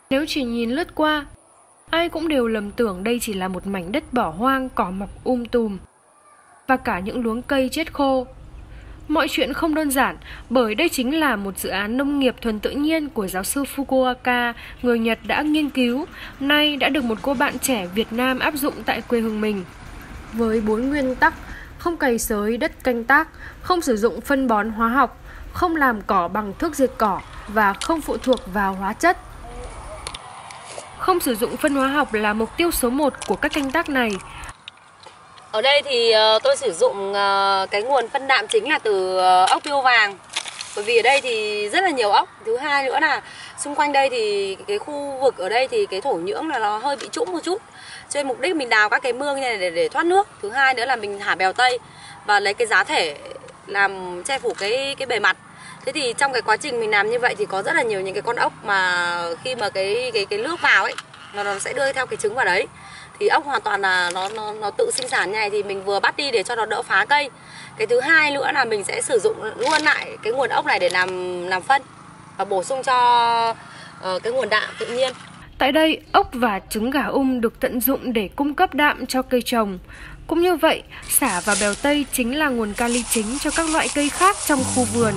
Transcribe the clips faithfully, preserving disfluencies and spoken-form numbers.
Nếu chỉ nhìn lướt qua, ai cũng đều lầm tưởng đây chỉ là một mảnh đất bỏ hoang, cỏ mọc um tùm và cả những luống cây chết khô. Mọi chuyện không đơn giản, bởi đây chính là một dự án nông nghiệp thuần tự nhiên của giáo sư Fukuoka, người Nhật đã nghiên cứu, nay đã được một cô bạn trẻ Việt Nam áp dụng tại quê hương mình. Với bốn nguyên tắc: không cày xới đất canh tác, không sử dụng phân bón hóa học, không làm cỏ bằng thuốc diệt cỏ và không phụ thuộc vào hóa chất. Không sử dụng phân hóa học là mục tiêu số một của các canh tác này. Ở đây thì tôi sử dụng cái nguồn phân đạm chính là từ ốc bươu vàng. Bởi vì ở đây thì rất là nhiều ốc. Thứ hai nữa là xung quanh đây thì cái khu vực ở đây thì cái thổ nhưỡng là nó hơi bị trũng một chút. Cho nên mục đích mình đào các cái mương như này để, để thoát nước. Thứ hai nữa là mình thả bèo tây và lấy cái giá thể làm che phủ cái cái bề mặt. Thế thì trong cái quá trình mình làm như vậy thì có rất là nhiều những cái con ốc mà khi mà cái cái cái nước vào ấy nó, nó sẽ đưa theo cái trứng vào đấy. Thì ốc hoàn toàn là nó nó nó tự sinh sản như này thì mình vừa bắt đi để cho nó đỡ phá cây. Cái thứ hai nữa là mình sẽ sử dụng luôn lại cái nguồn ốc này để làm làm phân và bổ sung cho uh, cái nguồn đạm tự nhiên. Tại đây, ốc và trứng gà um được tận dụng để cung cấp đạm cho cây trồng. Cũng như vậy, sả và bèo tây chính là nguồn kali chính cho các loại cây khác trong khu vườn.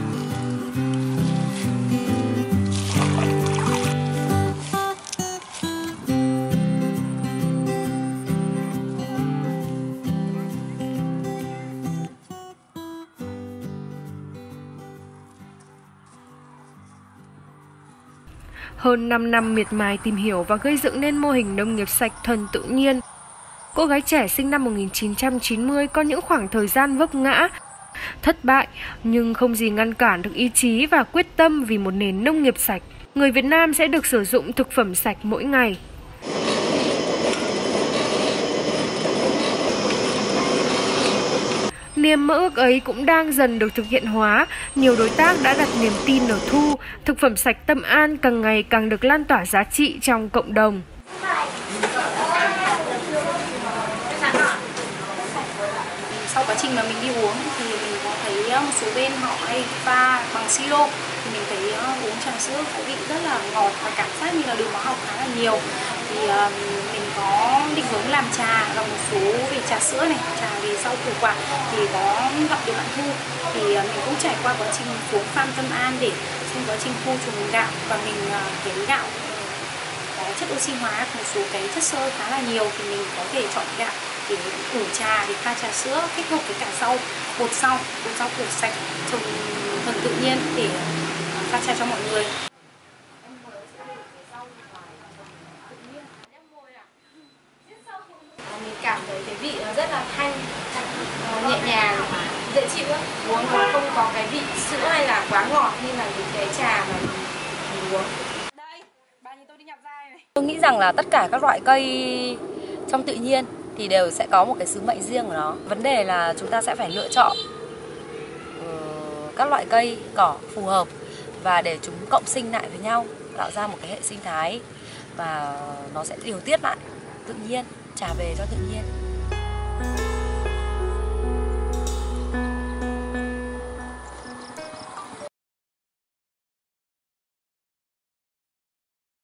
Hơn năm năm miệt mài tìm hiểu và gây dựng nên mô hình nông nghiệp sạch thuần tự nhiên, cô gái trẻ sinh năm một nghìn chín trăm chín mươi có những khoảng thời gian vấp ngã, thất bại, nhưng không gì ngăn cản được ý chí và quyết tâm vì một nền nông nghiệp sạch. Người Việt Nam sẽ được sử dụng thực phẩm sạch mỗi ngày. Niềm mơ ước ấy cũng đang dần được thực hiện hóa, nhiều đối tác đã đặt niềm tin ở Thu, thực phẩm sạch Tâm An càng ngày càng được lan tỏa giá trị trong cộng đồng. Sau quá trình mà mình đi uống thì mình có thấy một số bên họ hay pha bằng siro, thì mình thấy uống trà sữa có vị rất là ngọt và cảm giác như là đường hóa học khá là nhiều. Thì uh, mình có định hướng làm trà và một số về trà sữa này, trà về rau củ quả thì có gặp được bạn Thu. Thì uh, mình cũng trải qua quá trình xuống farm Tâm An để xem quá trình thu trùng gạo và mình uh, cái gạo có chất oxy hóa, một số cái chất xơ khá là nhiều thì mình có thể chọn gạo để ủ trà, để pha trà sữa kết hợp với cả rau, bột rau, bột rau củ sạch trồng thuần tự nhiên để pha trà cho mọi người. Mình cảm thấy cái vị nó rất là thanh, nhẹ nhàng, dễ chịu á. Uống nó không có cái vị sữa hay là quá ngọt như là những cái trà mà mình, mình uống. Đây, bà nhìn tôi đi nhặt dai này. Tôi nghĩ rằng là tất cả các loại cây trong tự nhiên thì đều sẽ có một cái sứ mệnh riêng của nó. Vấn đề là chúng ta sẽ phải lựa chọn các loại cây cỏ phù hợp và để chúng cộng sinh lại với nhau, tạo ra một cái hệ sinh thái và nó sẽ điều tiết lại tự nhiên, trả về cho tự nhiên.